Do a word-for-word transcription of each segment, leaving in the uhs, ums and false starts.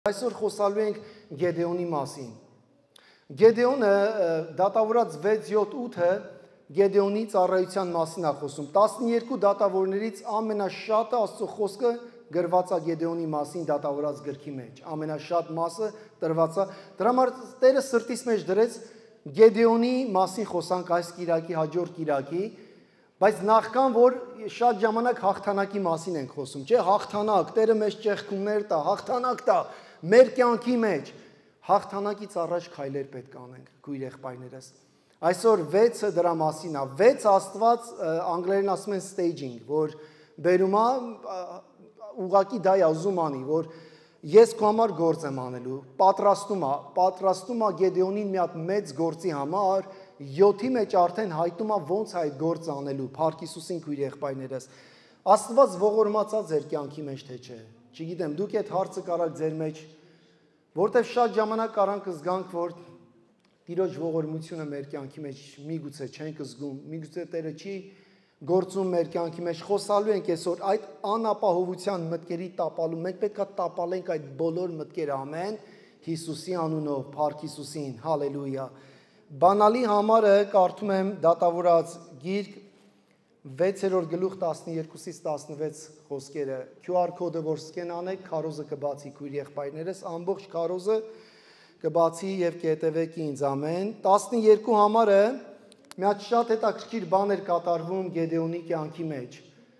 Այսօր խոսալու ենք Գեդեոնի մասին։ Գեդեոնը դատավորած վեց յոթ ութը Գեդեոնի ծառայության մասին է խոսում։ տասնյոթ դատավորներից ամենաշատը Աստծո խոսքը գրված է Գեդեոնի մասին դատավորած գրքի մեջ։ Ամենաշատ մասը տրված է։ Դրա համար Տերը սրտիս մեջ դրեց Գեդեոնի մասին խոսանք այս կիրակի, հաջորդ կիրակի, բայց նախքան որ շատ ժամանակ հաղթանակի մասին ենք խոսում, չէ՞, հաղթանակ, Տերը մեզ ճեղքումներ տա, հաղթանակ տա, մեր կյանքի մեջ հաղթանակից առաջ քայլեր պետք է անենք, քույր եղբայրներս։ Այսօր վեցը դրա մասին է, վեց Աստված անգլերեն ասում են staging, որ բերում է ուղակի դա է ուզում անի, որ ես քո համար գործ եմ անելու, պատրաստում է, պատրաստում է Գեդեոնին մի հատ մեծ գործի համար, յոթի մեջ արդեն հայտնում է ոնց այդ գործը անելու, Փառք Հիսուսին քույր եղբայրներս։ Աստված ողորմացա ձեր կյանքի մեջ թե չէ։ Չգիտեմ, դուք այդ հարցը կարաք ձեր մեջ, որտեվ շատ ժամանակ կարանք զգանք, որ Տիրոջ ողորմությունը մեր կյանքի մեջ միգուցե չենք զգում, միգուցե Տերը չի գործում մեր կյանքի մեջ, խոսալու ենք այսօր այդ անապահովության մտքերի տապալու, մենք պետք է տապալենք այդ բոլոր մտքերը, ամեն, Հիսուսի անունով, Փառք Հիսուսին, հալելույա։ Բանալի համարը կարդում եմ դատավորած գիրք վեցերորդ գլուխ տասնյոթից տասնվեց խոսքերը, Q R կոդը որ սկեն անեք, քարոզը կբացի քույր եղբայրներս, ամբողջ քարոզը կբացի եւ կհետևեք ինձ, ամեն։ տասնյոթ համարը մի հատ շատ հետաքրքիր բան էր կատարվում Գեդեոնի կյանքի մեջ։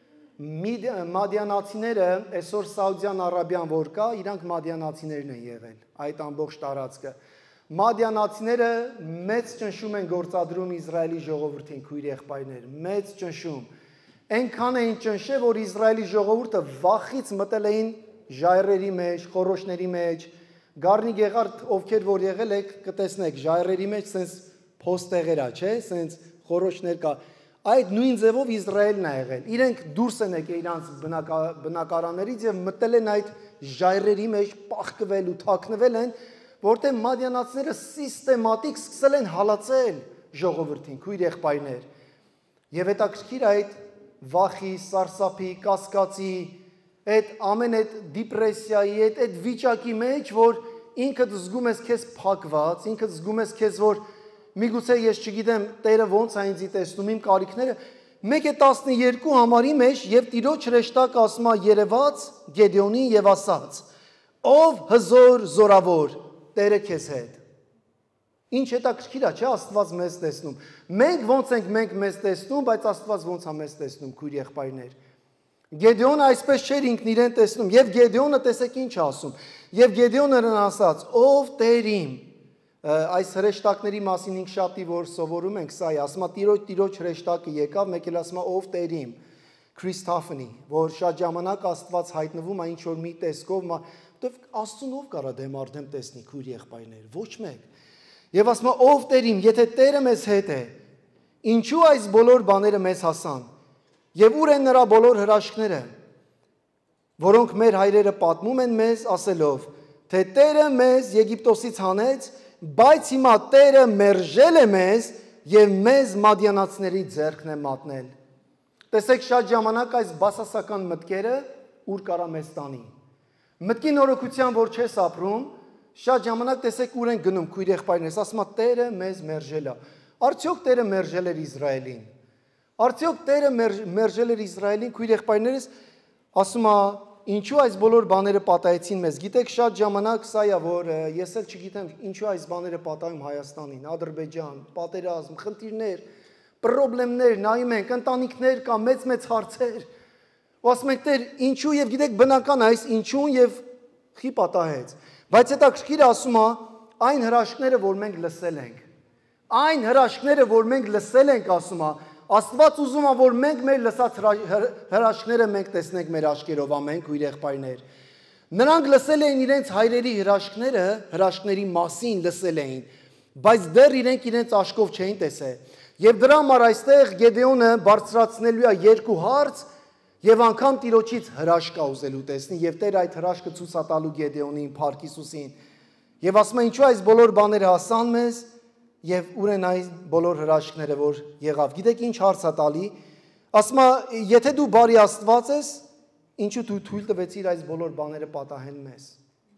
Մադիանացիները, այսօր Սաուդյան Արաբիան որ կա, իրանք մադիանացիներն են եղել, այդ ամբողջ տարածքը։ Մադիանացիները մեծ ճնշում են գործադրում Իսրայելի ժողովրդին, քույր եղբայրներ, մեծ ճնշում։ Այնքան էին ճնշել, որ Իսրայելի ժողովուրդը վախից մտել էին ժայռերի մեջ, խոռոչների մեջ, գառնի գեղարդ ովքեր որ եղել եք, կտեսնեք ժայռերի մեջ սենց փոստեղեր է, չէ, սենց խոռոչներ կա։ Այդ նույն ձևով Իսրայելն է եղել։ Իրենք դուրս են եկել իրանց բնակարաններից եւ մտել են այդ ժայռերի մեջ, պաղկվել ու թաքնվել են, որտեղ մադիանացիները սիստեմատիկ սկսել են հալածել ժողովրդին, քույր եղբայրներ։ Եվ հետաքրքիր այդ վախի, սարսափի, կասկածի, այդ ամեն այդ դիպրեսիայի, այդ այդ վիճակի մեջ, որ ինքդ զգում ես քեզ փակված, ինքդ զգում ես քեզ, որ միգուցե ես չգիտեմ Տերը ոնց է ինձ տեսնում իմ կարիքները, մեկ է տասնյոթ համարի մեջ եւ Տիրոջ հրեշտակ ասում է երևաց Գեդեոնին եւ ասաց. ով հզոր զորավոր Տերը քեզ հետ։ Ինչ հետաքրքիր է, չէ՞, Աստված մեզ տեսնում։ Մենք ոնց ենք մենք մեզ տեսնում, բայց Աստված ոնց է մեզ տեսնում, քույր եղբայրներ։ Գեդեոնը այսպես չէր ինքն իրեն տեսնում, եւ Գեդեոնը տեսեք ինչ ասում։ Եվ Գեդեոնը նրան ասաց. ով Տեր իմ։ Այս հրեշտակների մասին ինք շատի որ սովորում ենք, սա է, ասում է Տիրոջ Տիրոջ հրեշտակը եկավ, մեկ էլ ասում է ով Տեր իմ, Քրիստոֆանի, որ շատ ժամանակ Աստված հայտնվում է ինչ որ մի տեսքով, Աստծուն ով կարա դեմ արդեմ տեսնի, քույր եղբայրներ, ոչ մեկ։ Եվ ասում է ով Տեր իմ, եթե Տերը մեզ հետ է, ինչու այս բոլոր բաները մեզ հասան։ Եվ ուր են նրա բոլոր հրաշքները, որոնք մեր հայրերը պատմում են մեզ, ասելով, թե Տերը մեզ Եգիպտոսից հանեց, բայց հիմա Տերը մերժել է մեզ եւ մեզ մադիանացիների ձեռքն է մատնել։ Տեսեք շատ ժամանակ այս բասասական մտքերը ուր կարա մեզ տանի։ Մտքի նորոգության որ չես ապրում, շատ ժամանակ տեսեք ուր են գնում քույր եղբայրներս, ասում է Տերը մեզ մերժել է։ Արդյոք Տերը մերժել էր Իսրայելին։ Արդյոք Տերը մերժել էր Իսրայելին, քույր եղբայրներս, ասում է ինչու այս բոլոր բաները պատահեցին մեզ։ Գիտեք շատ ժամանակ սա է, որ ես էլ չգիտեմ ինչու այս բաները պատահում Հայաստանին, Ադրբեջան, պատերազմ, խնդիրներ, պրոբլեմներ, նայում ենք, ընտանիքներ կա, մեծ-մեծ հարցեր։ Ու ասում եք Տեր, ինչու եւ գիտեք բնական այս ինչուն եւ խի պատահեց։ Բայց հետաքրքիր ասում է այն հրաշքները, որ մենք լսել ենք։ Այն հրաշքները, որ մենք լսել ենք, ասում է, Աստված ուզում է, որ մենք մեր լսած հրաշքները մենք տեսնենք մեր աչքերով, ամեն քույր եղբայրներ։ Նրանք լսել էին իրենց հայրերի հրաշքները, հրաշքների մասին լսել էին, բայց դեռ իրենք իրենց աչքով չէին տեսել։ Եվ դրա համար այստեղ Գեդեոնը բարձրացնելու է երկու հարց եւ անգամ Տիրոջից հրաշք է ուզելու տեսնի եւ Տեր այդ հրաշքը ցույց է տալու Գեդեոնին, Փառք Հիսուսին։ Եվ ասում է ինչու այս բոլոր բաները հասան մեզ եւ ուր են այս բոլոր հրաշքները որ եղավ։ Գիտեք ինչ հարց է տալի։ Ասում է եթե դու բարի Աստված ես, ինչու դու թույլ տվեցիր այս բոլոր բաները պատահեն մեզ։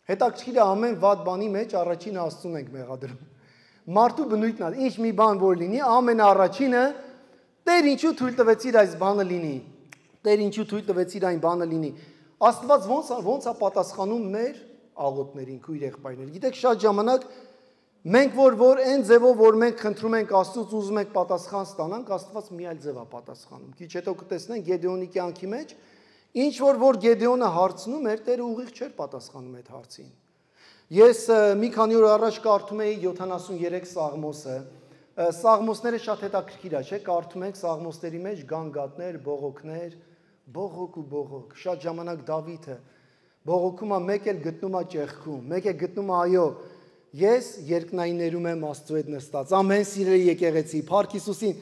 Հետաքրքիր է ամեն վատ բանի մեջ առաջինը Աստծուն ենք մեղադրում։ Մարդու բնույթն է, ինչ մի բան որ լինի, ամենաառաջինը Տեր ինչու թույլ տվեցիր այս բանը լինի։ Տեր ինչու թույլ տվեցիր այն բանը լինի։ Աստված ո՞նց ո՞նց է պատասխանում մեր աղոթներին, քույր եղբայրներ։ Գիտեք, շատ ժամանակ մենք որ որ այն ձևով որ մենք խնդրում ենք Աստծուց ուզում ենք պատասխան ստանանք, Աստված մի այլ ձև է պատասխանում։ Քիչ հետո կտեսնենք Գեդեոնի կյանքի մեջ ինչ որ որ Գեդեոնը հարցնում էր, Տերը ուղիղ չէր պատասխանում այդ հարցին։ Ես մի քանի օր առաջ կարդում էի յոթանասուներեք Սաղմոսը։ Սաղմոսները շատ հետաքրքիր է, չէ՞, կարդում ենք Սաղմոսների մեջ գանգատներ, բողոքներ, բողոք ու բողոք։ Շատ ժամանակ Դավիթը բողոքում է, մեկ էլ գտնում է ճեղքում, մեկ է գտնում է այո, ես երկնայիններում եմ Աստծու հետ նստած։ Ամեն սիրելի եկեղեցի, Փառք Հիսուսին։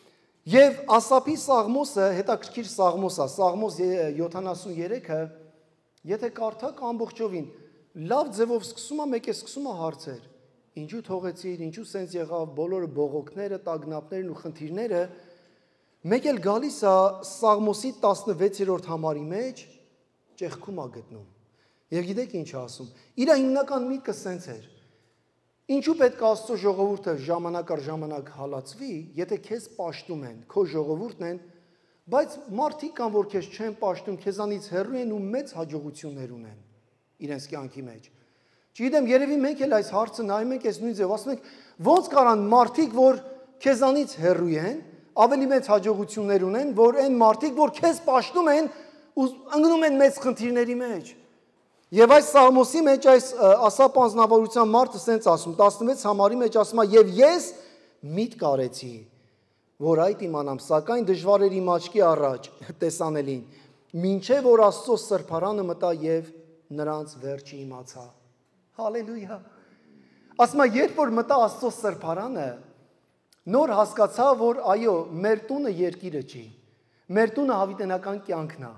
Եվ Ասափի Սաղմոսը հետաքրքիր Սաղմոս է, Սաղմոս յոթանասուներեքը, եթե կարդաք ամբողջովին, լավ ձևով սկսում է, մեկ է սկսում է հարցեր։ Ինչու թողեցիր, ինչու սենց եղավ, բոլորը բողոքները, տագնապներն ու խնդիրները, մեկ էլ գալիս է Սաղմոսի տասնվեցերորդ համարի մեջ ճեղքում է գտնում։ Եվ գիտեք ինչ ասում։ Իր հիմնական միտքը սենց էր։ Ինչու պետք է Աստծո ժողովուրդը ժամանակ առ ժամանակ հալածվի, եթե քեզ պաշտում են, քո ժողովուրդն են, բայց մարդիկ կան, որ քեզ չեն պաշտում, քեզանից հեռու են ու մեծ հաջողություններ ունեն իրենց կյանքի մեջ։ Չգիտեմ, երևի մենք էլ այս հարցը նայում ենք այս նույն ձև, ասում ենք, ո՞նց կարան մարդիկ, որ քեզանից հեռու են, ավելի մեծ հաջողություններ ունեն, որ այն մարդիկ, որ քեզ պաշտում են, ու ընկնում են մեծ խնդիրների մեջ։ Եվ այս Սաղմոսի մեջ այս Ասափ անձնավորության մարդը սենց ասում, տասնվեց համարի մեջ ասում է, եւ ես միտք արեցի, որ այդ իմանամ, սակայն դժվար էր իմ աչքի առաջ տեսանելին, մինչև որ Աստծո սրբարանը մտա եւ նրանց վերջը իմացա։ Հալելույա։ Ասում է, երբ որ մտա Աստծո սրբարանը, նոր հասկացա, որ այո, մեր տունը երկիրը չի, մեր տունը հավիտենական կյանքն է։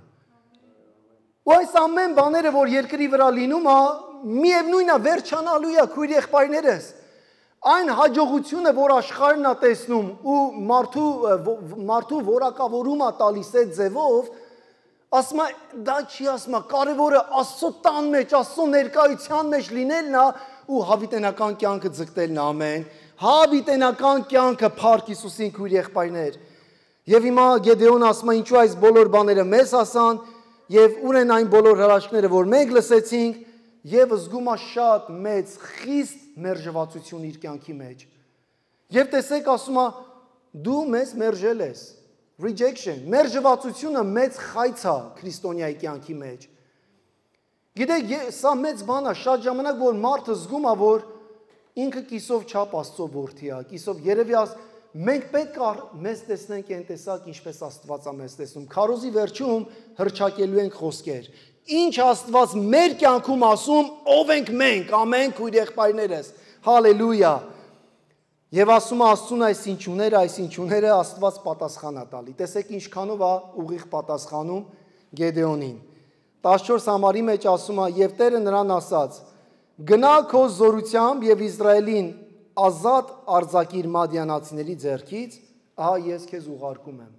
Ու այս ամեն բաները, որ երկրի վրա լինում է, միևնույն է վերջանալու է, քույր եղբայրներս։ Այն հաջողությունը, որ աշխարհն է տեսնում ու մարդու մարդու որակավորում է տալիս այդ ձևով, ասում է, դա չի ասում, կարևորը Աստծո տան մեջ, Աստծո ներկայության մեջ լինելն է ու հավիտենական կյանքը ձգտելն է, ամեն։ Հավիտենական կյանքը, Փառք Հիսուսին, քույր եղբայրներ։ Եվ հիմա Գեդեոնը ասում է, ինչու այս բոլոր բաները մեզ հասան, եւ ուր են այն բոլոր հրաշքները, որ մենք լսեցինք, եւ զգում է շատ մեծ խիստ մերժվածություն իր կյանքի մեջ։ Եվ տեսեք, ասում է, դու մեզ մերժել ես։ Rejection, մերժվածությունը մեծ խայծ է քրիստոնյայի կյանքի մեջ։ Գիտեք, սա մեծ բան է, շատ ժամանակ որ մարդը զգում է, որ ինքը կիսով չափ Աստծո որդի է, կիսով երևի աս մենք պետք է մեզ տեսնենք այն տեսակ, ինչպես Աստված է մեզ տեսնում։ Քարոզի վերջում հռչակելու ենք խոսքեր։ Ինչ Աստված մեր կյանքում ասում, ով ենք մենք, ամեն քույր եղբայրներս։ Հալելույա։ Եվ ասում է Աստծուն այս ինչուները, այս ինչուները Աստված պատասխան է տալի։ Տեսեք ինչքանով է ուղիղ պատասխանում Գեդեոնին։ տասնչորս համարի մեջ ասում է, եւ Տերը նրան ասաց. գնա քո զորությամբ եւ Իսրայելին ազատ արձակիր մադիանացիների ձեռքից, ահա ես քեզ ուղարկում եմ։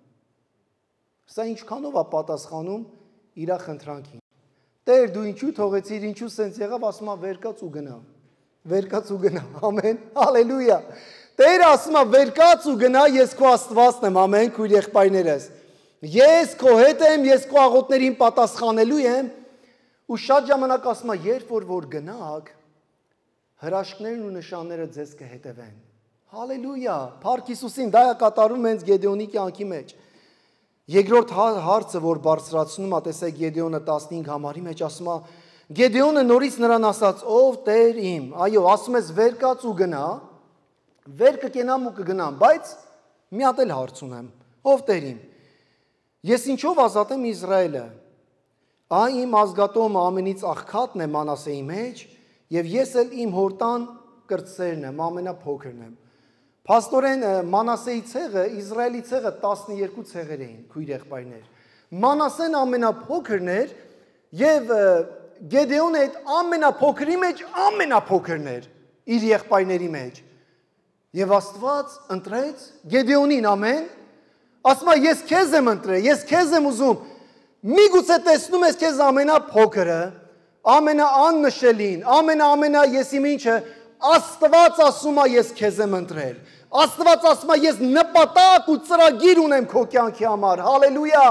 Սա ինչքանով է պատասխանում իր խնդրանքին։ Տեր, դու ինչու թողեցիր, ինչու սենց եղավ, ասում է վերկաց ու գնա։ Վերկաց ու գնա։ Ամեն։ Հալելույա։ Տերը ասում է վերկաց ու գնա, ես քո Աստվածն եմ, ամեն, քույր եղբայրներս։ Ես քո հետ եմ, ես քո աղոթներին պատասխանելու եմ, ու շատ ժամանակ ասում է, երբ որ որ գնաք, հրաշքներն ու նշանները ձեզ կհետևեն։ Հալելույա, Փառք Հիսուսին, դա է կատարում հենց Գեդեոնի կյանքի մեջ։ Երկրորդ հարցը, որ բարձրացնում է, տեսեք Գեդեոնը տասնհինգ համարի մեջ ասում է, Գեդեոնը նորից նրան ասաց, ով Տեր իմ, այո, ասում ես վերկաց ու գնա, վեր կկենամ ու կգնամ, բայց մի հատ էլ հարց ունեմ, ով Տեր իմ, ես ինչով ազատեմ Իսրայելը, այ իմ ազգատոմը ամենից աղքատն է Մանասեի մեջ, եւ ես էլ իմ հորտան կրտսերն եմ, ամենափոքրն եմ։ Փաստորեն Մանասեի ցեղը, Իսրայելի ցեղը տասնյոթ ցեղեր էին, քույր եղբայրներ։ Մանասեն ամենափոքրն էր եւ Գեդեոնը այդ ամենափոքրի մեջ ամենափոքրն էր իր եղբայրների մեջ։ Եվ Աստված ընտրեց Գեդեոնին, ամեն, ասում է ես քեզ եմ ընտրել, ես քեզ եմ ուզում։ Միգուցե տեսնում ես քեզ ամենափոքրը, ամենաաննշելին, ամենաամենա եսիմ ինչը Աստված ասում է ես քեզ եմ ընտրել։ Աստված ասում է ես նպատակ ու ծրագիր ունեմ քո կյանքի համար։ Հալելույա։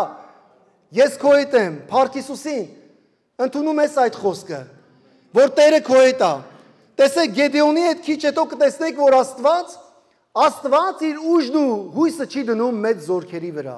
Ես քո հետ եմ, Փառք Հիսուսին։ Ընդունում ես այդ խոսքը, որ Տերը քո հետ է։ Տեսեք Գեդեոնի հետ քիչ հետո կտեսնեք, որ Աստված Աստված իր ուժն ու հույսը չի դնում մեծ զորքերի վրա։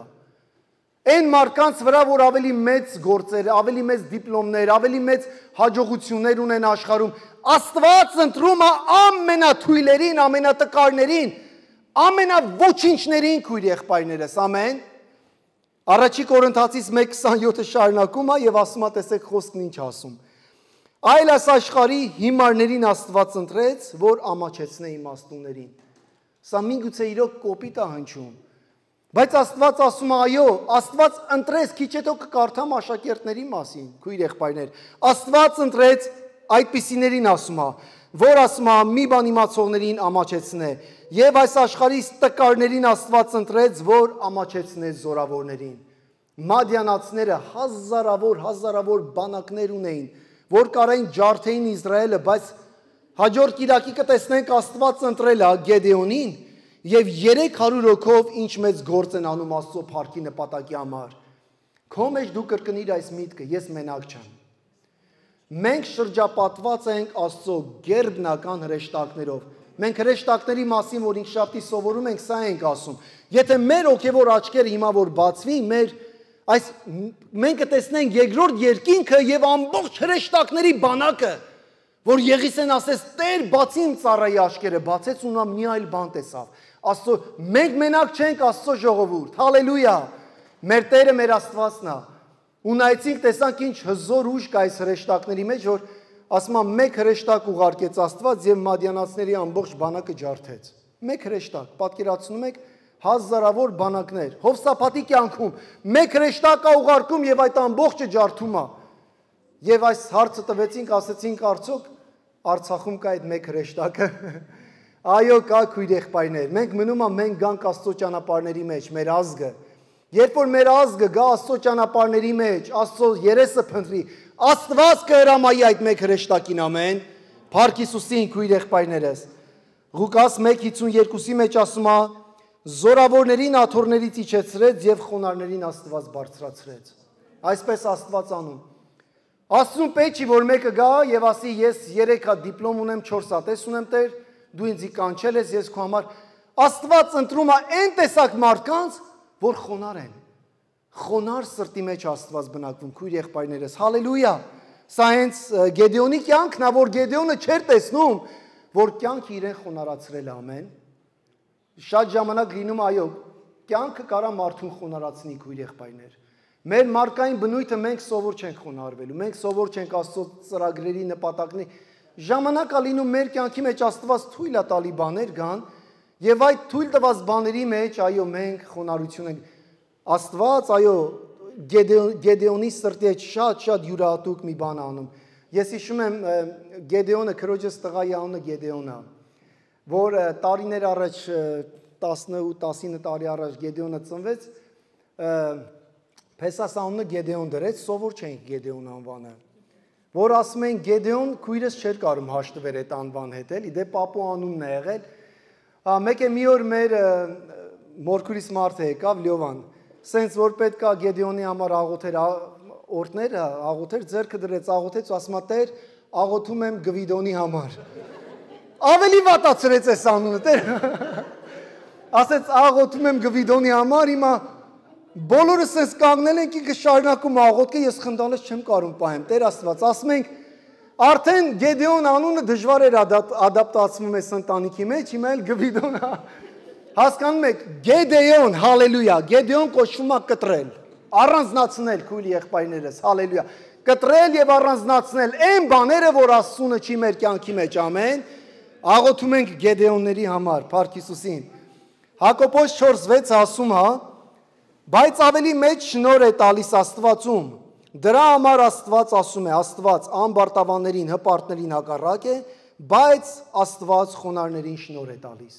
Այն մարդկանց վրա, որ ավելի մեծ գործեր, ավելի մեծ դիպլոմներ, ավելի մեծ հաջողություններ ունեն աշխարհում, Աստված ընտրում է ամենաթույլերին, ամենատկարներին, ամենավոչինչներին քույր եղբայրներս, ամեն։ Առաջի Կորինթացիս մեկ քսանյոթը շարունակում է եւ ասում է, տեսեք խոսքն ինչ ասում։ Այլ այս աշխարհի հիմարներին Աստված ընտրեց, որ ամաչեցնե իմաստուններին։ Սա միգուցե իրոք կոպիտ է հնչում։ Բայց Աստված ասում է, այո, Աստված ընտրեց, քիչ հետո կկարդամ աշակերտների մասին, քույր եղբայրներ։ Աստված ընտրեց այդպիսիներին ասում է, որ ասում է մի բան իմացողներին ամաչեցնե, եւ այս աշխարհի տկարներին Աստված ընտրեց, որ ամաչեցնե զորավորներին։ Մադյանացիները հազարավոր, հազարավոր բանակներ ունեին, որ կարային ջարդեին Իսրայելը, բայց հաջորդ կիրակի կտեսնենք Աստված ընտրել է Գեդեոնին եւ երեք հարյուր հոգով ինչ մեծ գործ են անում Աստծո փառքի նպատակի համար։ Քո մեջ դու կրկնիր այս միտքը, ես մենակ չեմ։ Մենք շրջապատված ենք Աստծո գերբնական հրեշտակներով։ Մենք հրեշտակների մասին, որ ինքշաբթի սովորում ենք, սա ենք ասում։ Եթե մեր հոգևոր աչքերը հիմա որ բացվի, մեր այս մենք կտեսնենք երկրորդ երկինքը եւ ամբողջ հրեշտակների բանակը, որ Եղիսեն ասեց, Տեր բացի իմ ծառայի աչքերը, բացեց ու նա մի այլ բան տեսավ։ Աստծո մենք մենակ չենք Աստծո ժողովուրդ։ Հալելույա։ Մեր Տերը մեր Աստվածն է։ Ու նայեցինք, տեսանք ինչ հզոր ուժ կա այս հրեշտակների մեջ, որ ասում է մեկ հրեշտակ ուղարկեց Աստված եւ մադյանացիների ամբողջ բանակը ջարդեց։ Մեկ հրեշտակ, պատկերացնում եք, հազարավոր բանակներ։ Հովսափաթի կյանքում մեկ հրեշտակ է ուղարկում եւ այդ ամբողջը ջարդում է։ Եվ այս հարցը տվեցինք, ասեցինք արդյոք Արցախում կա այդ մեկ հրեշտակը։ Այո, կա քույր եղբայրներ։ Մենք մնում ենք մենք գանք Աստծո ճանապարհների մեջ, մեր ազգը։ Երբ որ մեր ազգը գա Աստծո ճանապարհների մեջ, Աստծո երեսը փնտրի, Աստված կհրամայի այդ մեկ հրեշտակին, ամեն։ Փառք Հիսուսին, քույր եղբայրներս։ Ղուկաս մեկ հինգսունյոթի մեջ ասում է. զորավորներին աթոռներից իջեցրեց եւ խոնարհներին Աստված բարձրացրեց։ Այսպես Աստված անում։ Աստծուն պետք չի, որ մեկը գա եւ ասի ես երեք հատ դիպլոմ ունեմ, չորս հատ ունեմ, Տեր, դու ինձ կանչել ես, ես քո համար։ Աստված ընտրում է այն տեսակ մարդկանց, որ խոնար են։ Խոնար սրտի մեջ Աստված բնակվում, քույր եղբայրներս, հալելույա։ Սա հենց Գեդեոնի կյանքն է, որ Գեդեոնը չէր տեսնում, որ կյանքը իրեն խոնարհացրել է, ամեն։ Շատ ժամանակ լինում, այո, կյանքը կարա մարդուն խոնարհացնի, քույր եղբայրներ։ Մեր մարդկային բնույթը մենք սովոր չենք խոնարհվելու, մենք սովոր չենք Աստծո ծրագրերի նպատակների։ Ժամանակ է լինում մեր կյանքի մեջ Աստված թույլ է տալի բաներ գան, եւ այդ թույլ տված բաների մեջ, այո, մենք խոնարհություն ենք։ Աստված, այո, Գեդեոնի սրտի հետ շատ-շատ յուրահատուկ մի բան անում։ Ես հիշում եմ Գեդեոնը, քրոջս տղայի անունը Գեդեոնն է, որ տարիներ առաջ տասնութ տասինը տարի առաջ Գեդեոնը ծնվեց, Փեսաս անունը Գեդեոն դրեց, սովոր չէինք Գեդեոն անվանը, որ ասում են Գեդեոն քույրս չէր կարում հաշտվեր այդ անվան հետ, էլի, դե պապու անունն է եղել։ Մեկ է մի օր մեր մորքուրիս մարդը եկավ, Լյովան, սենց որ պետք է Գեդեոնի համար աղոթեր, օրդներ, աղոթեր, ձեռքը դրեց, աղոթեց ու ասում է Տեր, աղոթում եմ Գվիդոնի համար։ Ավելի վատացրեց այս անունը, Տեր։ Ասեց աղոթում եմ Գվիդոնի համար, հիմա բոլորը սենց կանգնել ենք, ինքը շարունակում աղոթքը, ես խնդալես չեմ կարում պահեմ, Տեր Աստված, ասում ենք, արդեն Գեդեոն անունը դժվար էր ադապտացվում այս ընտանիքի մեջ, հիմա էլ Գվիդոն է։ Հասկանում եք, Գեդեոն, հալելույա, Գեդեոն կոչվում է կտրել, առանձնացնել, քույր եղբայրներս, հալելույա, կտրել եւ առանձնացնել այն բաները, որ Աստծունը չի մեր կյանքի մեջ, ամեն։ Աղոթում ենք Գեդեոնների համար, Փառք Հիսուսին։ Հակոբոս չորս վեց ասում է, բայց ավելի մեծ շնորհ է տալիս Աստվածում։ Դրա համար Աստված ասում է, Աստված ամբարտավաններին, հպարտներին հակառակ է, բայց Աստված խոնարհներին շնորհ է տալիս։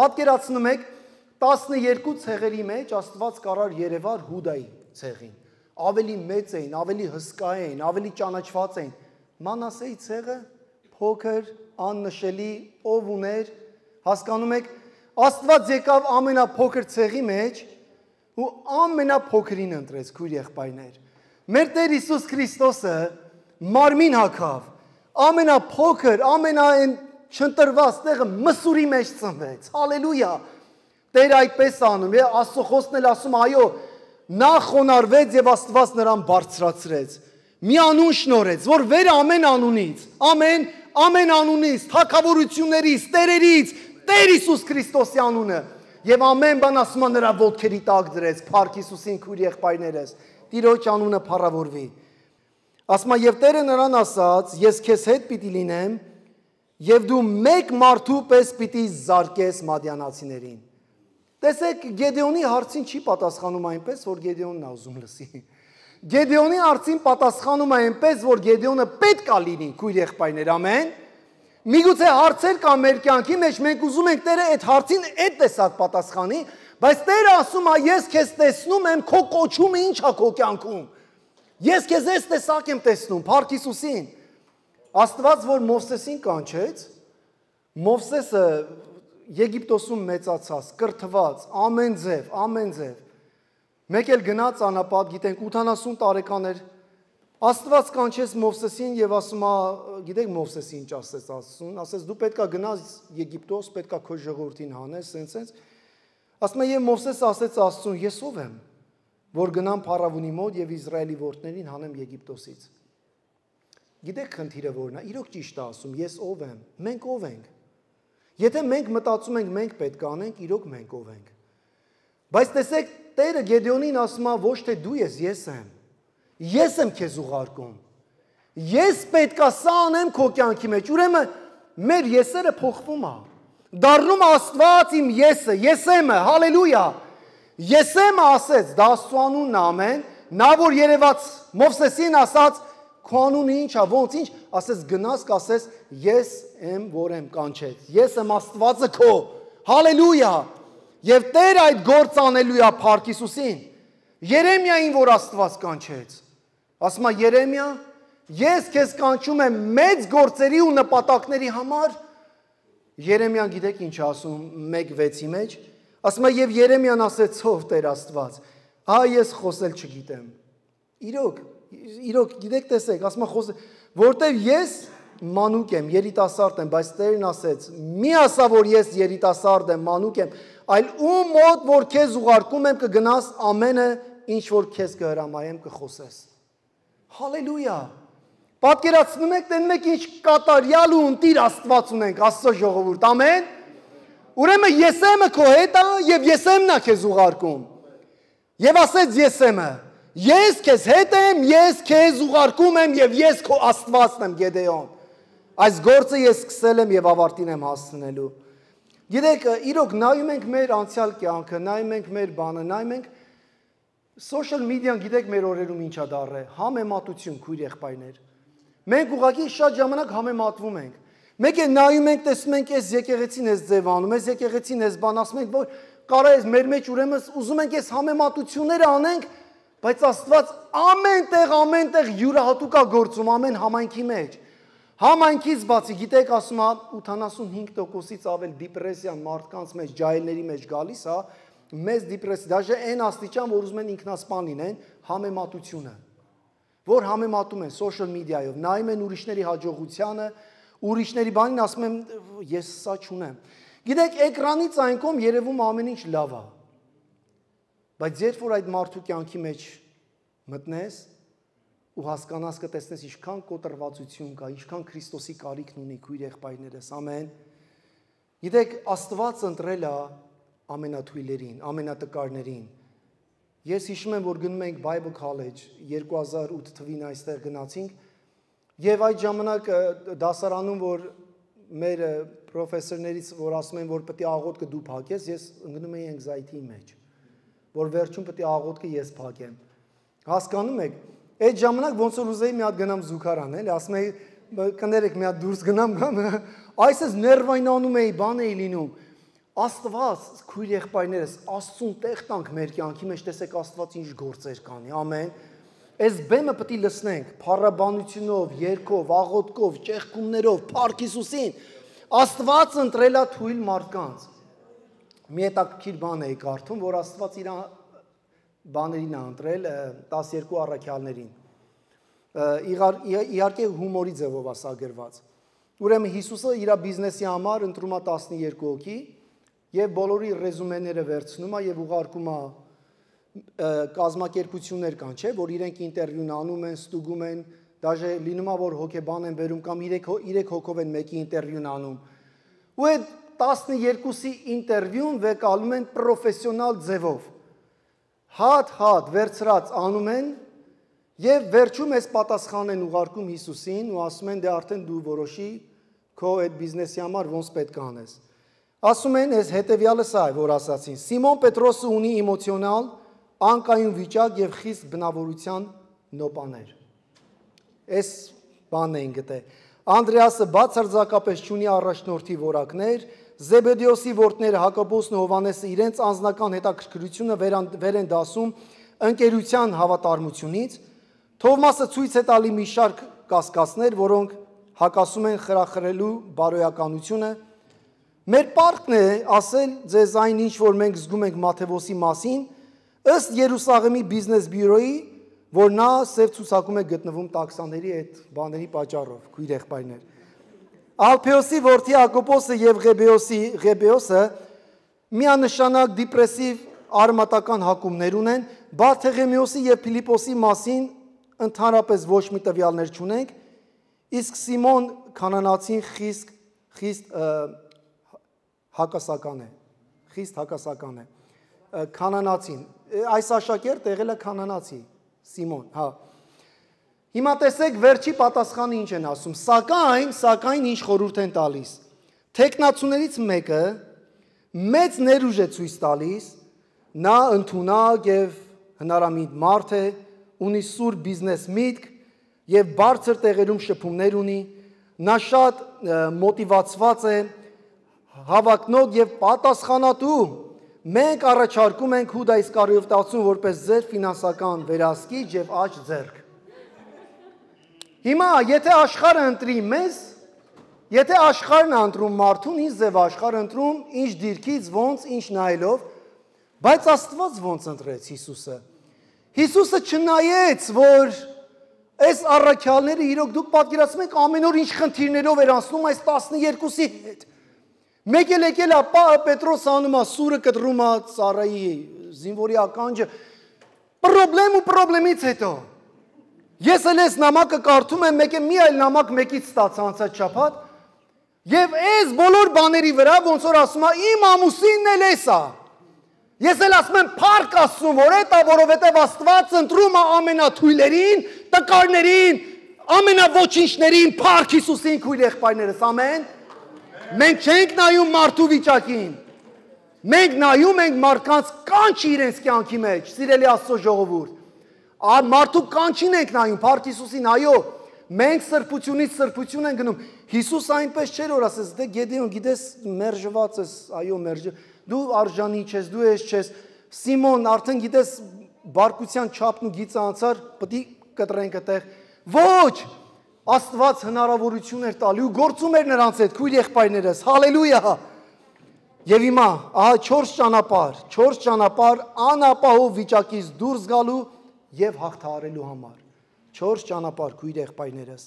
Պատկերացնում եք, տասնյոթ ցեղերի մեջ Աստված կարար երևար Հուդայի ցեղին։ ավելի մեծ էին, ավելի հսկա էին, ավելի ճանաչված էին։ Մանասեի ցեղը փոքր, աննշելի, ով ուներ, հասկանում եք, Աստված եկավ ամենափոքր ցեղի մեջ ու ամենափոքրին ընտրեց քույր եղբայրներ։ Մեր Տեր Հիսուս Քրիստոսը մարմին հագավ, ամենափոքր, ամենայն չընտրված տեղը Մսուրի մեջ ծնվեց։ Հալելույա։ Տերը այդպես անում է, Աստծո խոսքն էլ ասում, այո, նա խոնարհվեց եւ Աստված նրան բարձրացրեց։ Մի անուն շնորհեց, որ վեր ամեն անունից, ամեն ամեն անունից, թագավորություններից, տերերից, Տեր Հիսուս Քրիստոսի անունը եւ ամեն բան ասում է նրա ոտքերի տակ դրեց, Փառք Հիսուսին քույր եղբայրներս, Տիրոջ անունը փառավորվի։ Ասում է եւ Տերը նրան ասաց, ես քեզ հետ պիտի լինեմ եւ դու մեկ մարդու պես պիտի զարկես մադիանացիներին։ Տեսեք, Գեդեոնի հարցին չի պատասխանում այնպես, որ Գեդեոնն է ուզում լսի։ Գեդեոնի հարցին պատասխանում է այնպես, որ Գեդեոնը պետք է լինի քույր եղբայրներ, ամեն։ Միգուցե հարցեր կա մեր կյանքի մեջ, մենք ուզում ենք Տերը այդ հարցին այդ տեսակ պատասխանի, բայց Տերը ասում է, ես քեզ տեսնում եմ, քո կոչումը ինչ է քո կյանքում։ Ես քեզ այս տեսակ եմ տեսնում, Փառք Հիսուսին։ Աստված, որ Մովսեսին կանչեց, Մովսեսը Եգիպտոսում մեծացած, կրթված, ամեն ձև, ամեն ձև։ Մեկ էլ գնաց անապատ, գիտենք ութանասուն տարեկան էր, Աստված կանչեց Մովսեսին եւ ասում է, գիտեք Մովսեսին ինչ ասեց Աստծուն, ասեց դու պետքա գնաս Եգիպտոս, պետքա քո ժողովրդին հանես, սենց-սենց։ Ասում է եւ Մովսեսը ասեց Աստծուն, ես ով եմ, որ գնամ Փարավոնի մոտ եւ Իսրայելի որդներին հանեմ Եգիպտոսից։ Գիտեք խնդիրը որն է, իրոք ճիշտ է ասում, ես ով եմ, մենք ով ենք։ Եթե մենք մտածում ենք մենք պետք է անենք, իրոք մենք ով ենք։ Բայց տեսեք, Տերը Գեդեոնին ասում է ոչ թե դու ես, ես եմ։ Ես եմ քեզ ուղարկում։ Ես պետք է սա անեմ քո կյանքի մեջ։ Ուրեմն մեր եսերը փոխվում է։ Դառնում է Աստված իմ եսը, եսեմը, հալելույա։ Եսեմը ասեց, դա Աստծո անունն է, ամեն։ Նա որ երևաց Մովսեսին ասաց, քո անունը ինչ է, ոնց ինչ, ասեց գնաս կասես, ես եմ, որ եմ կանչեց։ Ես եմ Աստվածը քո։ Հալելույա։ Եվ Տեր այդ գործ անելու է Փառք Հիսուսին։ Երեմիային որ Աստված կանչեց։ Ասում է Երեմիա, ես քեզ կանչում եմ մեծ գործերի ու նպատակների համար։ Երեմիան գիտեք ինչ ասում մեկ վեցի մեջ։ Ասում է եւ Երեմիան ասեց ով Տեր Աստված։ Հա ես խոսել չգիտեմ։ Իրոք, իրոք գիտեք տեսեք, ասում է խոսել, որտեվ ես մանուկ եմ, երիտասարդ եմ, բայց Տերն ասեց, մի ասա որ ես երիտասարդ եմ, մանուկ եմ, այլ ում մոտ որ քեզ ուղարկում եմ կգնաս ամենը ինչ որ քեզ կհրամայեմ կխոսես։ Հալելույա։ Պատկերացնում եք, տենում եք ինչ կատարյալ ու ընտիր Աստված ունենք, Աստծո ժողովուրդ, ամեն։ Ուրեմն Եսեմը քո հետ է եւ Եսեմն է քեզ ուղարկում։ Եվ ասեց Եսեմը. Ես քեզ հետ եմ, ես քեզ ուղարկում եմ եւ ես քո Աստվածն եմ Գեդեոն։ Այս գործը ես սկսել եմ եւ ավարտին եմ հասցնելու։ Գիտեք, իրոք նայում ենք մեր անցյալ կյանքը, նայում ենք մեր բանը, նայում ենք social media-ն գիտեք մեր օրերում ինչ է դառել, համեմատություն քույր եղբայրներ։ Մենք ուղղակի շատ ժամանակ համեմատվում ենք։ Մեկ է նայում ենք, տեսնում ենք այս եկեղեցին էս ձև անում, այս եկեղեցին էս բան ասում ենք, որ կարա էս մեր մեջ ուրեմն ուզում ենք այս համեմատությունները անենք, բայց Աստված ամենտեղ, ամենտեղ յուրահատուկ է գործում ամեն համայնքի մեջ։ Համայնքից բացի, գիտեք, ասում է ութանասունհինգ տոկոսից ավել դիպրեսիան մարդկանց մեջ, ջահելների մեջ գալիս է, մեծ դիպրեսիա, դաժե այն աստիճան, որ ուզում են ինքնասպան լինեն, համեմատությունը, որ համեմատում են social media-ով, նայում են ուրիշների հաջողությանը, ուրիշների բանին ասում եմ, ես սա չունեմ։ Գիտեք, էկրանից այն կողմ երևում ամեն ինչ լավ է։ Բայց երբ որ այդ մարդու կյանքի մեջ մտնես ու հասկանաս կտեսնես ինչքան կոտրվածություն կա, ինչքան Քրիստոսի կարիքն ունի քույր եղբայրներս, ամեն։ Գիտեք, Աստված ընտրել է ամենաթույլերին, ամենատկարներին։ Ես հիշում եմ, որ գնում ենք Bible College երկու հազար ութ թվին այստեղ գնացինք եւ այդ ժամանակ դասարանում որ մեր պրոֆեսորներից որ ասում են որ պետք է աղոթքը դու փակես, ես ընկնում եի anxiety-ի մեջ, որ վերջում պետք է աղոթքը ես փակեմ։ Հասկանում եք, այդ ժամանակ ոնց որ ուզեի մի հատ գնամ զուգարան, էլի, ասում էի կներեք մի հատ դուրս գնամ, այսպես ներվայնանում էի, բան էի լինում։ Աստված, քույր եղբայրներս, Աստծուն տեղ տանք մեր կյանքի մեջ, տեսեք Աստված ինչ գործեր կանի, ամեն։ Այս բեմը պետք է լսնենք փառաբանությունով, երգով, աղոթքով, ճեղքումներով, Փառք Հիսուսին։ Աստված ընտրել է թույլ մարդկանց։ Մի հետաքրքիր բան էի կարդում, որ Աստված իր բաներին է ընտրել տասներկու առաքյալներին։ Իհարկե հումորի ձևով ասագրված։ Ուրեմն Հիսուսը իր բիզնեսի համար ընտրում է տասներկու հոգի եւ բոլորի ռեզումեները վերցնում է եւ ուղարկում է կազմակերպություններ կան, չէ, որ իրենք ինտերվյուն անում են, ստուգում են, դաժե լինում է որ հոգեբան են բերում կամ երեք հոգով են մեկի ինտերվյուն անում։ Ու այդ տասներկուսի ինտերվյուն վեկալում են պրոֆեսիոնալ ձևով։ Հատ-հատ վերցրած անում են եւ վերջում այս պատասխանն են ուղարկում Հիսուսին ու ասում են դե արդեն դու որոշի քո այդ բիզնեսի համար ոնց պետք է անես։ Ասում են այս հետեւյալը սա է, որ ասացին. Սիմոն Պետրոսը ունի էմոցիոնալ անկայուն վիճակ եւ խիստ բնավորության նոպաներ։ Այս բանն էին գտել։ Անդրեասը բացարձակապես չունի առաջնորդի որակներ, Զեբեդեոսի որդները Հակոբոսն ու Հովանեսը իրենց անձնական հետաքրքրությունը վեր են դասում ընկերության հավատարմությունից, Թովմասը ցույց է տալի մի շարք կասկածներ, որոնք հակասում են խրախրելու բարոյականությունը։ Մեր պարտքն է ասել ձեզ այն ինչ որ մենք զգում ենք Մաթեոսի մասին, ըստ Երուսաղեմի բիզնես բյուրոյի, որ նա սև ցուցակում է գտնվում տաքսաների այդ բաների պատճառով, քույր եղբայրներ։ Ալփեոսի որդի Հակոբոսը եւ Ղեբեոսի Ղեբեոսը միանշանակ դիպրեսիվ արմատական հակումներ ունեն, Բարթեղեմեոսի եւ Փիլիպոսի մասին ընդհանրապես ոչ մի տվյալներ չունենք, իսկ Սիմոն Կանանացին խիստ խիստ հակասական է, խիստ հակասական է։ Կանանացին, այս աշակերտը եղել է կանանացի, Սիմոն, հա։ Հիմա տեսեք վերջի պատասխանը ինչ են ասում, սակայն, սակայն ինչ խորհուրդ են տալիս։ Թեկնածուներից մեկը մեծ ներուժ է ցույց տալիս, նա ընդունակ եւ հնարամիտ մարդ է, ունի սուր բիզնես միտք եւ բարձր տեղերում շփումներ ունի, նա շատ մոտիվացված է, հավակնոտ եւ պատասխանատու։ Մենք առաջարկում ենք Հուդա Իսկարիովտացուն որպես ձեր ֆինանսական վերահսկիչ եւ աջ ձեռք։ Հիմա եթե աշխարհը ընտրի մեզ, եթե աշխարհն է ընտրում մարդուն, ինչ ձև աշխարհը ընտրում, ինչ դիրքից, ոնց, ինչ նայելով, բայց Աստված ոնց ընտրեց Հիսուսը։ Հիսուսը չնայեց, որ այս առաքյալները իրոք դուք պատկերացնում եք ամեն օր ինչ խնդիրներով էր անցնում այս տասներկուսի հետ։ Մեկ էլ եկել է Պետրոս անում է սուրը կտրում է ծառայի զինվորի ականջը։ Պրոբլեմ ու պրոբլեմից հետո։ Ես էլ այս նամակը կարդում եմ, մեկ է մի այլ նամակ մեկից ստացա անցած շաբաթ, եւ այս բոլոր բաների վրա ոնց որ ասում է իմ ամուսինն էլ էս է։ Ես էլ ասում եմ փառք Աստծուն, որ էտա, որովհետեւ Աստված ընտրում է ամենաթույլերին, տկարներին, ամենավոչինչներին, փառք Հիսուսին, քույր եղբայրներս, ամեն։ Մենք չենք նայում մարդու վիճակին։ Մենք նայում ենք մարդկանց կանչի իրենց կյանքի մեջ, սիրելի Աստծո ժողովուրդ։ Մարդու կանչին ենք նայում, փառք Հիսուսին, այո, մենք սրբությունից սրբություն ենք գնում։ Հիսուս այնպես չէր որ ասես, դե Գեդեոն, գիտես, մերժված ես, այո, մերժ, դու արժանի չես, դու ես չես։ Սիմոն, արդեն գիտես, բարկության չափն ու գիծը անցար, պետք է կտրենք այդտեղ։ Ոչ, Աստված հնարավորություն էր տալի ու գործում էր նրանց հետ, քույր եղբայրներս, հալելույա։ Եվ հիմա, ահա չորս ճանապարհ, չորս ճանապարհ անապահով վիճակից դուրս գալու եւ հաղթահարելու համար։ Չորս ճանապարհ, քույր եղբայրներս։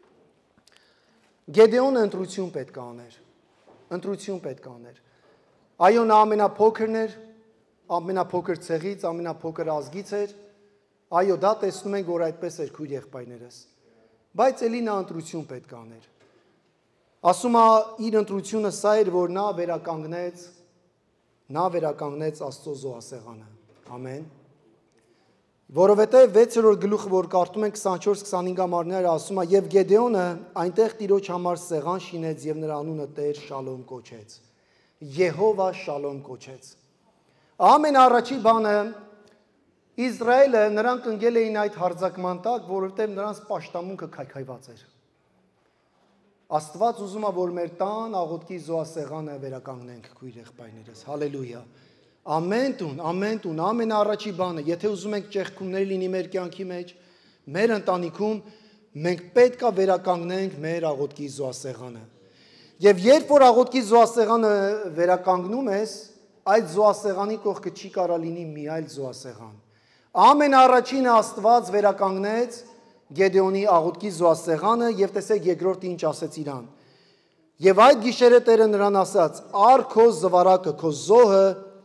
Գեդեոնը ընտրություն պետք է աներ։ Ընտրություն պետք է աներ։ Այո, նա ամենափոքրն էր, ամենափոքր ցեղից, ամենափոքր ազգից էր։ Այո, դա տեսնում ենք, որ այդպես էր, քույր եղբայրներս։ Բայց էլի նա ընտրություն պետք է աներ։ Ասում է իր ընտրությունը սա էր, որ նա վերականգնեց, նա վերականգնեց Աստծո զոհասեղանը։ Ամեն։ Որովհետև վեցերորդ գլուխը, որ կարդում ենք քսանչորս քսանհինգ համարները, ասում է եւ Գեդեոնը այնտեղ Տիրոջ համար սեղան շինեց եւ նրա անունը Տեր Շալոմ կոչեց։ Եհովա Շալոմ կոչեց։ Ամենաառաջի բանը Իսրայելը նրանք ընկել էին այդ հարձակման տակ, որովհետև նրանց պաշտամունքը քայքայված էր։ Աստված ուզում է, որ մեր տան աղոթքի զոհասեղանը վերականգնենք, քույր եղբայրներս, հալելույա։ Ամեն տուն, ամեն տուն, ամենաառաջի բանը, եթե ուզում ենք ճեղքումներ լինի մեր կյանքի մեջ, Մեր ընտանիքում մենք պետք է վերականգնենք մեր աղոթքի զոհասեղանը։ Եվ երբ որ աղոթքի զոհասեղանը վերականգնում ես, այդ զոհասեղանի կողքը չի կարա լինի մի այլ զոհասեղան։ Ամենաառաջինը Աստված վերականգնեց Գեդեոնի աղոթքի զոհասեղանը եւ տեսեք երկրորդը ինչ ասեց իրան։ Եվ այդ գիշերը Տերը նրան ասաց. «Առ քո զվարակը, քո զոհը,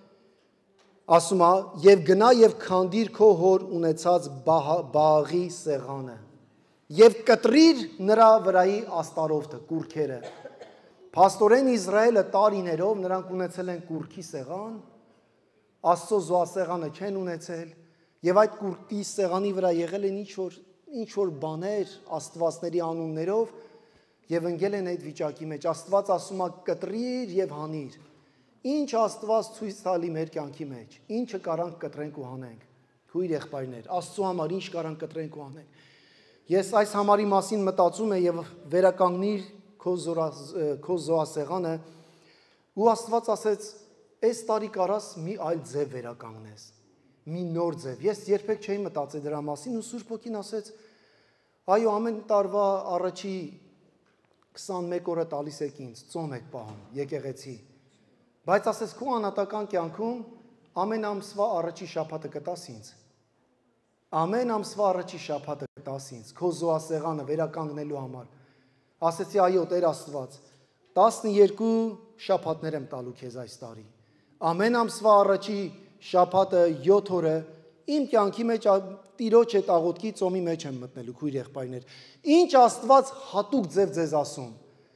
ասում է, եւ գնա եւ քանդիր քո հոր ունեցած բաղի սեղանը եւ կտրիր նրա վրայի աստարովթը, կուրքերը»։ Փաստորեն Իսրայելը տարիներով նրանք ունեցել են կուրքի սեղան, Աստծո զոհասեղանը չեն ունեցել, եւ այդ կուրքի սեղանի վրա եղել են ինչ որ ինչ որ բաներ աստվածների անուններով եւ ընկել են այդ վիճակի մեջ։ Աստված ասում է կտրիր եւ հանիր։ Ինչ Աստված ցույց տալի մեր կյանքի մեջ, ինչը կարանք կտրենք ու հանենք։ Քույր եղբայրներ, Աստծո համար ինչ կարանք կտրենք ու հանենք։ Ես այս համարի մասին մտածում եմ եւ վերականգնիր քո քո զոհասեղանը ու Աստված ասեց, «Այս տարի կարաս մի այլ ձև վերականգնես, մի նոր ձև»։ Ես երբեք չէի մտածել դրա մասին ու Սուրբ Հոգին ասեց, «Այո, ամեն տարվա առաջի քսանմեկ օրը տալիս եք ինձ, ծոմ եք պահում, եկեղեցի, բայց ասես քո անհատական կյանքում ամեն ամսվա առաջի շաբաթը կտաս ինձ, ամեն ամսվա առաջի շաբաթը կտաս ինձ, քո զոհասեղանը վերականգնելու համար»։ Ասեցի, «Այո, Տեր Աստված, տասնյոթ շաբաթներ եմ տալու քեզ այս տարի, ամեն ամսվա առաջի շաբաթը յոթ օրը իմ կյանքի մեջ Տիրոջ հետ աղոթքի ծոմի մեջ եմ մտնելու, քույր եղբայրներ։ Ինչ Աստված հատուկ ձև ձեզ ասում։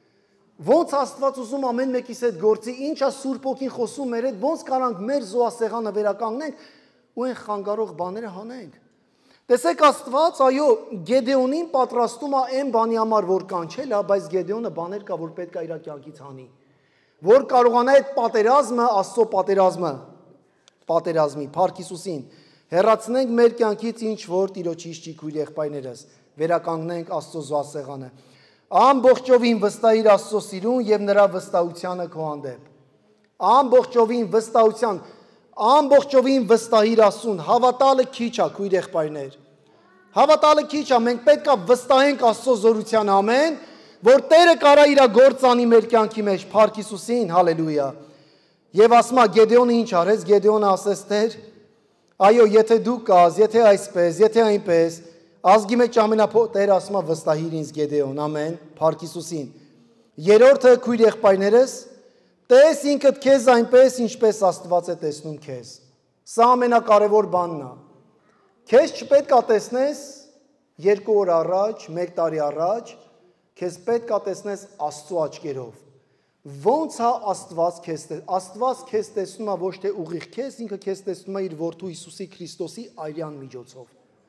Ոնց Աստված ուզում ամեն մեկիս հետ գործի, ինչա Սուրբ Հոգին խոսում մեր հետ, ոնց կարանք մեր զոհասեղանը վերականգնենք ու այն խանգարող բաները հանենք։ Տեսեք Աստված, այո, Գեդեոնին պատրաստում է այն բանի համար, որ կանչել է, բայց Գեդեոնը բաներ կա, որ պետք է իր կյանքից հանի, որ կարողանա այդ պատերազմը, Աստծո պատերազմը, պատերազմի, Փառք Հիսուսին, հեռացնենք մեր կյանքից ինչ որ Տիրոջից չի, քույր եղբայրներս, վերականգնենք Աստծո զոհասեղանը։ Ամբողջովին վստահիր Աստծո սիրուն եւ նրա վստահությանը քո հանդեպ։ Ամբողջովին վստահության, ամբողջովին վստահիր Աստծուն, հավատալը քիչ է, քույր եղբայրներ։ Հավատալը քիչ է, մենք պետք է վստահենք Աստծո զորությանը, ամեն, որ Տերը կարա իր գործ անի մեր կյանքի մեջ, Փառք Հիսուսին, հալելույա։ Եվ ասում է Գեդեոնը ինչ արեց, Գեդեոնը ասեց, Տեր, այո, եթե դու կաս, եթե այսպես, եթե այնպես, ազգի մեջ ամենափոքր Տերը ասում է վստահիր ինձ Գեդեոն, ամեն, Փառք Հիսուսին։ Երրորդը քույր եղբայրներս, տես ինքդ քեզ այնպես, ինչպես Աստված է տեսնում քեզ։ Սա ամենակարևոր բանն է։ Քեզ չպետք է տեսնես երկու օր առաջ, մեկ տարի առաջ, քեզ պետք է տեսնես Աստծո աչքերով։ Ոնց է Աստված քեզ տեսնում։ Աստված քեզ տեսնում է ոչ թե ուղիղ քեզ, ինքը քեզ տեսնում է իր որդու Հիսուսի Քրիստոսի արյան միջոցով։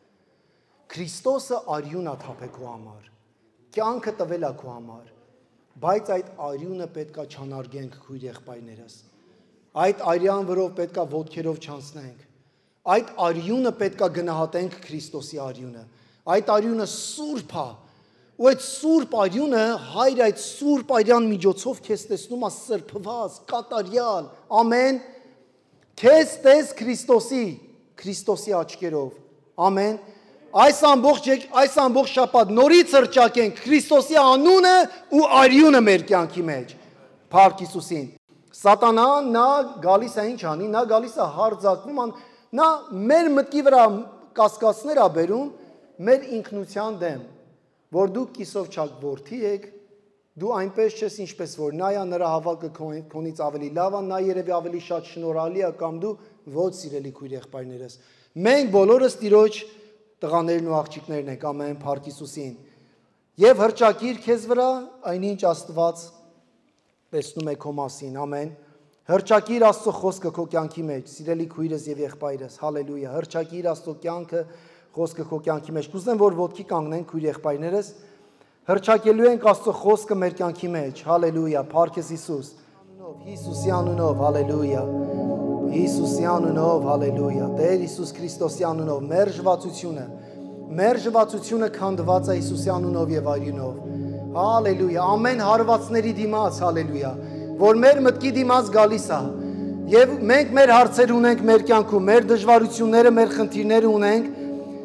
Քրիստոսը արյուն է թափել քո համար, կյանքը տվել է քո համար, բայց այդ արյունը պետք է չանարգենք, քույր եղբայրներս։ Այդ արյան վրով պետք է ոտքերով չանցնենք։ Այդ արյունը պետք է գնահատենք Քրիստոսի արյունը։ Այդ արյունը սուրբ է։ Ու այդ սուրբ արյունը, Հայր այդ սուրբ արյան միջոցով քեզ տեսնում է սրբված, կատարյալ, ամեն, քեզ տես Քրիստոսի, Քրիստոսի աչքերով, ամեն, այս ամբողջ, այս ամբողջ շաբաթ նորից հռչակենք Քրիստոսի անունը ու արյունը մեր կյանքի մեջ, Փառք Հիսուսին։ Սատանան նա գալիս է ինչ անի, նա գալիս է հարձակվում, նա մեր մտքի վրա կասկածներ է բերում մեր ինքնության դեմ, որ դու կիսով չակ որդի եք, դու այնպես չես ինչպես որ նա է, նրա հավատքը քոնից ավելի լավ է, նա երևի ավելի շատ շնորհալի է կամ դու ոչ սիրելի քույր եղբայրներս։ Մենք բոլորս Տիրոջ տղաներն ու աղջիկներն ենք, ամեն, Փառք Հիսուսին։ Եվ հռչակիր քեզ վրա այնինչ Աստված տեսնում է քո մասին, ամեն։ Հռչակիր Աստծո խոսքը քո կյանքի մեջ, սիրելի քույրս եւ եղբայրս, հալելույա, հռչակիր Աստծո կյանքը խոսքը քո կյանքի մեջ։ Կուզեմ որ ոտքի կանգնենք քույր եղբայրներս, հռչակելու ենք Աստծո խոսքը մեր կյանքի մեջ, հալելույա, Փառք Հիսուս, Հիսուսի անունով, հալելույա, Հիսուսի անունով, հալելույա, Տեր Հիսուս Քրիստոսի անունով, մեր ժվածությունը, մեր ժվածությունը քանդված է Հիսուսի անունով եւ արյունով, հալելույա, ամեն հարվածների դիմաց, հալելույա, որ մեր մտքի դիմաց գալիս է, եւ մենք մեր հարցեր ունենք մեր կյանքում, մեր դժվարությունները, մեր խնդիրները ունենք,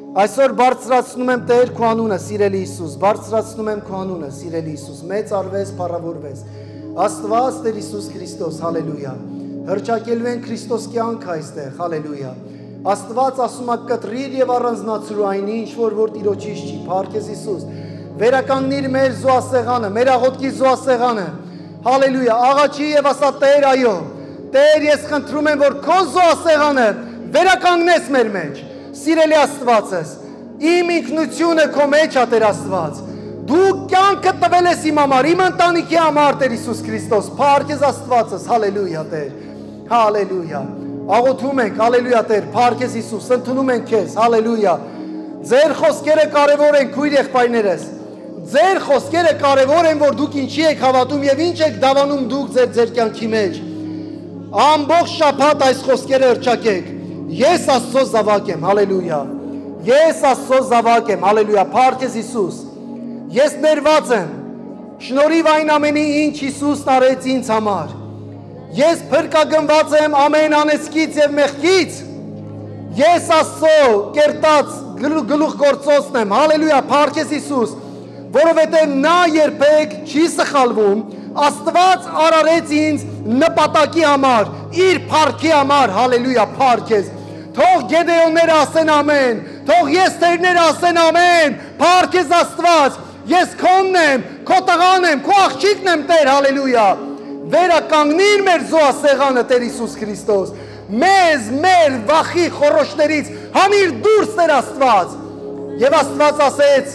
Այսօր բարձրացնում եմ Տեր քո անունը, սիրելի Հիսուս, բարձրացնում եմ քո անունը, սիրելի Հիսուս, մեծ արվես, փառավորվես։ Աստված Տեր Հիսուս Քրիստոս, հալելույա։ Հրճակելու են Քրիստոս կյանք այստեղ, հալելույա։ Աստված ասում է կտրիր եւ առանձնացրու այն ինչ որ որ Տիրոջից չի, փառքես Հիսուս։ Վերականգնիր մեր զոհասեղանը, մեր աղոթքի զոհասեղանը։ Հալելույա, աղաչի եւ ասա Տեր, այո։ Տեր, ես խնդրում եմ, որ քո զոհասեղանը վերականգնես մեր մեջ։ Սիրելի Աստվածս, իմ ինքնությունը քո մեջ է, Տեր Աստված։ Դու կյանքը տվել ես իմ համար, իմ ընտանիքի համար, Տեր Հիսուս Քրիստոս, փառքես Աստվածս, հալելույա, Տեր, հալելույա։ Աղոթում ենք, հալելույա, Տեր, փառքես Հիսուս, ընդունում ենք քեզ, հալելույա։ Ձեր խոսքերը կարևոր են, քույր եղբայրներս։ Ձեր խոսքերը կարևոր են, որ դուք ինչի եք հավատում եւ ինչ եք դավանում դուք ձեր ձեր կյանքի մեջ։ Ամբողջ շաբաթ այս խոսքերը հրճակեք։ Ես Աստծո զավակ եմ, հալելույա։ Ես Աստծո զավակ եմ, հալելույա, փառքես Հիսուս։ Ես ներված եմ։ Շնորհիվ այն ամենի, ինչ Հիսուսն արեց ինձ համար։ Ես փրկագնված եմ ամեն անեծքից եւ մեղքից։ Ես Աստծո կերտած գլուխգործոցն եմ, հալելույա, փառքես Հիսուս, որովհետեւ նա երբեք չի սխալվում։ Աստված արարեց ինձ նպատակի համար, իր փառքի համար, հալելույա, փառքես։ Թող Գեդեոնները ասեն ամեն, թող Եսթերները ասեն ամեն, փառքես Աստված, ես քոնն եմ, քո տղան եմ, քո աղջիկն եմ, Տեր, հալելույա։ Վերականգնիր մեր զոհասեղանը, Տեր Հիսուս Քրիստոս, մեզ, մեր վախի խորոշներից հանիր դուրս, Տեր Աստված։ Եվ Աստված ասեց,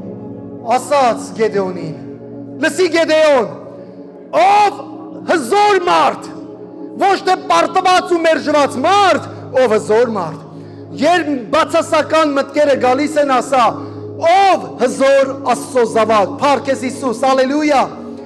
ասաց Գեդեոնին, լսի Գեդեոն, ով հզոր մարդ, ոչ թե պարտված ու մերժված մարդ, ով հզոր մարդ, երբ բացասական մտքերը գալիս են ասա, ով հզոր Աստծո զավակ, փառքես Հիսուս, հալելույա,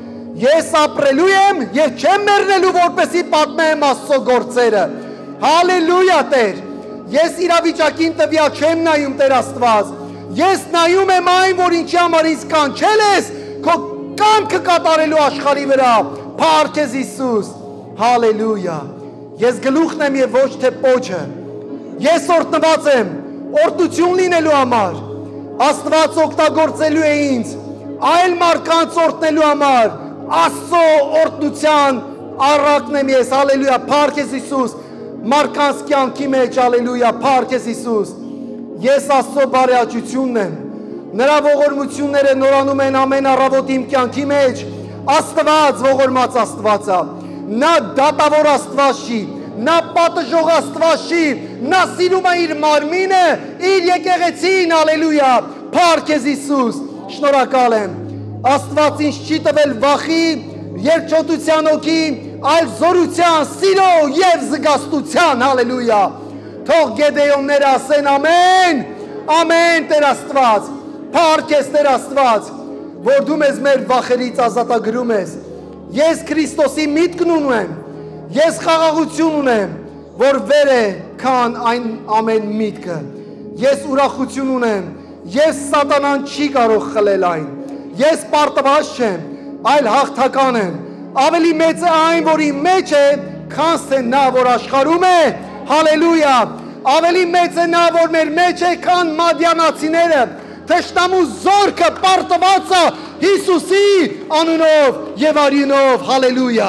ես ապրելու եմ եւ չեմ մեռնելու, որպեսզի պատմեմ Աստծո գործերը, հալելույա Տեր, ես իրավիճակին տվյալ չեմ նայում, Տեր Աստված, ես նայում եմ այն, որ ինչի համար ինձ կանչել ես, քո կամքը կատարելու աշխարհի վրա, փառքես Հիսուս, հալելույա, ես գլուխն եմ եւ ոչ թե պոչը, ես օրհնված եմ, օրհնություն լինելու համար, Աստված օգտագործելու է ինձ, այլ մարդկանց օրհնելու համար, Աստծո օրհնության առակն եմ ես, հալելույա, փառքես Հիսուս, մարդկանց կյանքի մեջ, հալելույա, փառքես Հիսուս, ես Աստծո բարեհաճությունն եմ, նրա ողորմությունները նորանում են ամեն առավոտ իմ կյանքի մեջ, Աստված ողորմած Աստված է, նա դատավոր Աստված չի, նա պատժող Աստված չի, նա սիրում է իր մարմինը, իր եկեղեցին, հալելույա, փառքես Հիսուս, շնորհակալ եմ, Աստված ինձ չի տվել վախի, երկչոտության հոգի, այլ զորության, սիրո եւ զգաստության, հալելույա, թող Գեդեոնները ասեն ամեն, ամեն Տեր Աստված, փառքես Տեր Աստված, որ դու մեզ մեր վախերից ազատագրում ես, ես Քրիստոսի միտքն ունեմ, ես խաղաղություն ունեմ, որ վեր է քան այն ամեն միտքը, ես ուրախություն ունեմ, ես սատանան չի կարող խլել այն, ես պարտված չեմ, այլ հաղթական եմ, ավելի մեծ է այն, որ իմ մեջ է, քան թե նա, որ աշխարհում է, հալելույա, ավելի մեծ է նա, որ մեր մեջ է, քան մադիանացիները, թշնամու զորքը պարտված է Հիսուսի անունով եւ արյունով, հալելույա,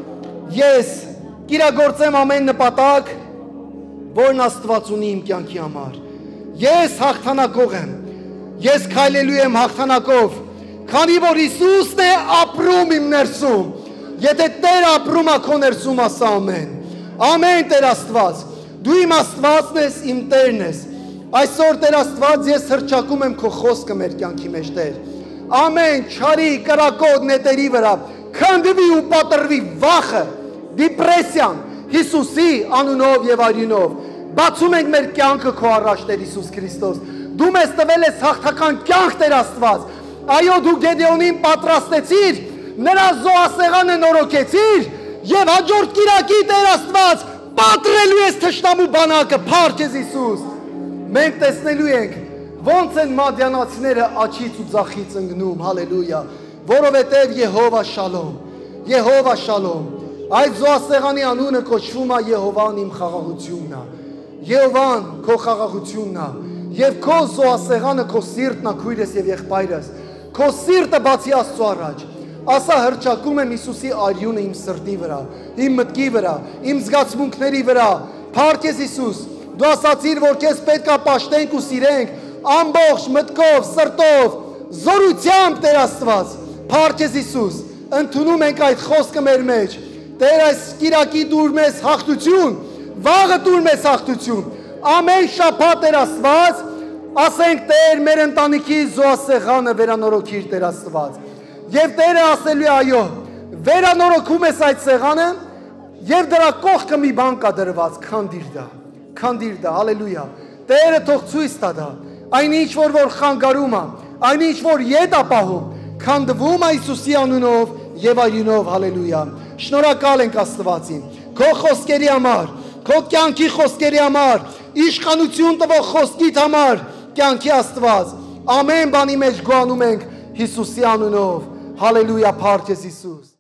ես կիրագործեմ ամեն նպատակ, որն Աստված ունի իմ կյանքի համար, ես հաղթանակող եմ, ես քայլելու եմ հաղթանակով, քանի որ Հիսուսն է ապրում իմ ներսում, եթե Տեր ապրում է քո ներսում, ասա ամեն, ամեն Տեր Աստված, դու իմ Աստվածն ես, իմ Տերն ես, այսօր Տեր Աստված ես հրճակում եմ քո խոսքը մեր կյանքի մեջ, Տեր, ամեն չարի, կրակոտ նետերի վրա, քանդվի ու պատրվի վախը, դիպրեսիան, Հիսուսի անունով եւ արյունով, բացում ենք մեր կյանքը քո առաջ, Տեր Հիսուս Քրիստոս, դու մեզ տվել ես հաղթական կյանք, Տեր Աստված, այո, դու Գեդեոնին պատրաստեցիր, նրա զոհասեղանը նորոգեցիր եւ հաջորդ կիրակի, Տեր Աստված, պատրելու ես թշնամու բանակը, փառքես Հիսուս, մենք տեսնելու ենք, ոնց են մադիանացիները աչից ու ձախից ընկնում, հալելույա, որովհետև Եհովա շալոմ, Եհովա շալոմ, այդ զոհասեղանի անունը կոչվում է Եհովան իմ խաղաղությունն է, Եհովան քո խաղաղությունն է, Եվ քո զոհասեղանը քո սիրտն է քույրես եւ եղբայրս։ Քո սիրտը բացի Աստծո առաջ։ Ասա հրճակում եմ Հիսուսի արյունը իմ սրտի վրա, իմ մտքի վրա, իմ զգացմունքների վրա։ Փառք ես Հիսուս։ Դու ասացիր, որ քեզ պետք է պաշտենք ու սիրենք ամբողջ մտքով, սրտով, զորությամբ Տեր Աստված։ Փառք ես Հիսուս։ Ընդունում ենք այդ խոսքը մեր մեջ։ Տեր, այս կիրակի դուր մեզ հաղթություն, վաղը դուր մեզ հաղթություն։ Ամեն շաբաթ Տեր Աստված, ասենք Տեր, մեր ընտանիքի զոհասեղանը վերանորոգիր Տեր Աստված։ Եվ Տերը ասելու է այո, վերանորոգում ես այդ սեղանը եւ դրա կողքը մի բան կա դրված, քանդիր դա, քանդիր դա, հալելույա։ Տերը թող ցույց տա դա։ Այնինչ որ որ խանգարում է, այնինչ որ ետ է պահում, քանդվում է Հիսուսի անունով եւ արյունով, հալելույա։ Շնորհակալ ենք Աստվածին։ Քո խոսքերի համար, քո կյանքի խոսքերի համար, իշխանություն տվող խոսքիդ համար, կյանքի Աստված։ Ամեն բանի մեջ գոհանում ենք Հիսուսի անունով։ Հալելույա, փառք ես Հիսուս։